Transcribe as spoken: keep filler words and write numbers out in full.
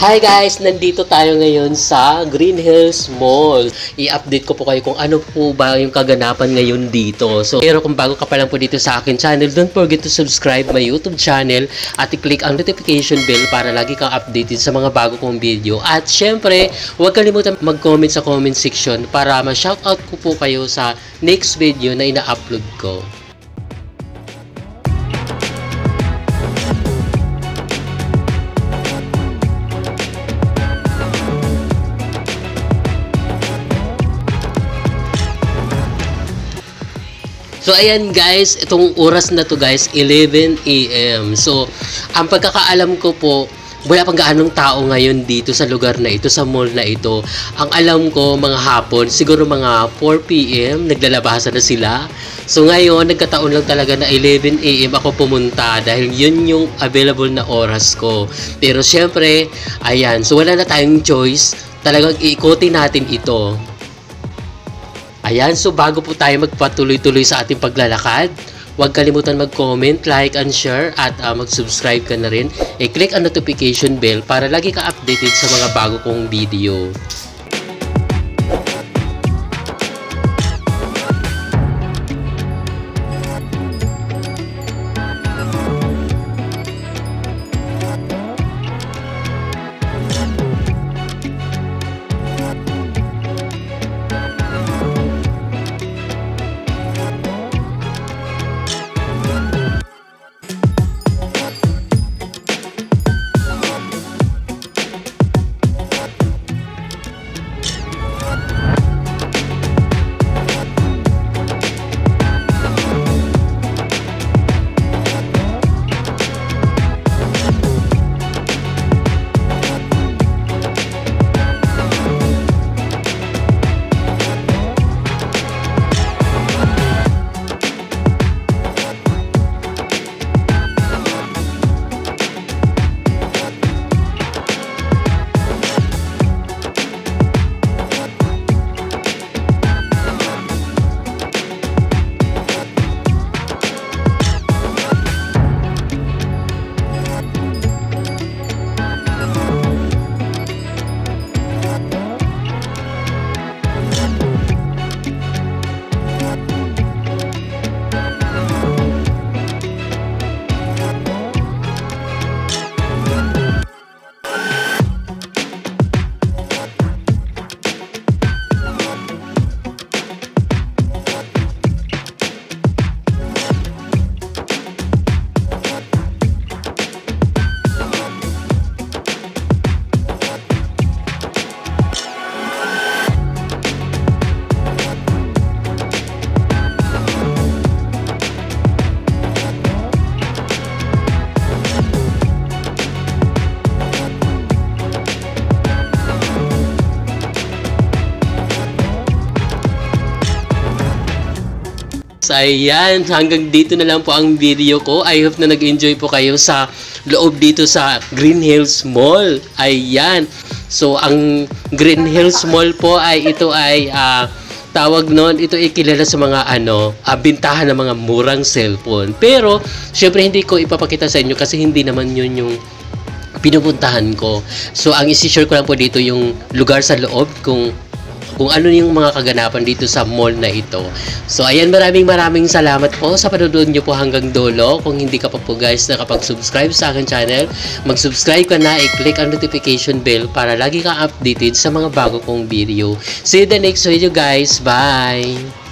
Hi guys! Nandito tayo ngayon sa Green Hills Mall. I-update ko po kayo kung ano po ba yung kaganapan ngayon dito. So, pero kung bago ka pa lang po dito sa akin channel, don't forget to subscribe my YouTube channel at i-click ang notification bell para lagi kang updated sa mga bago kong video. At syempre, huwag kalimutan mag-comment sa comment section para ma-shoutout ko po kayo sa next video na ina-upload ko. So, ayan guys, itong oras na to guys, eleven A M So, ang pagkakaalam ko po, wala pang gaanong tao ngayon dito sa lugar na ito, sa mall na ito. Ang alam ko, mga hapon, siguro mga four P M, naglalabasan na sila. So, ngayon, nagkataon lang talaga na eleven A M ako pumunta dahil yun yung available na oras ko. Pero syempre, ayan, so wala na tayong choice. Talagang iikutin natin ito. Ayan, so bago po tayo magpatuloy-tuloy sa ating paglalakad, huwag kalimutan mag-comment, like, and share, at uh, mag-subscribe ka na rin. I-click ang notification bell para lagi ka updated sa mga bago kong video. Ayan, hanggang dito na lang po ang video ko. I hope na nag-enjoy po kayo sa loob dito sa Green Hills Mall. Ayan. So, ang Green Hills Mall po ay ito ay uh, tawag noon, ito ay kilala sa mga ano, uh, bintahan ng mga murang cellphone. Pero, syempre hindi ko ipapakita sa inyo kasi hindi naman yun yung pinupuntahan ko. So, ang isi-share ko lang po dito yung lugar sa loob kung kung ano yung mga kaganapan dito sa mall na ito. So, ayan, maraming maraming salamat po sa panonood nyo po hanggang dulo. Kung hindi ka pa po guys nakapag-subscribe sa akin channel, mag-subscribe ka na, i-click ang notification bell para lagi ka updated sa mga bago kong video. See you the next video guys. Bye!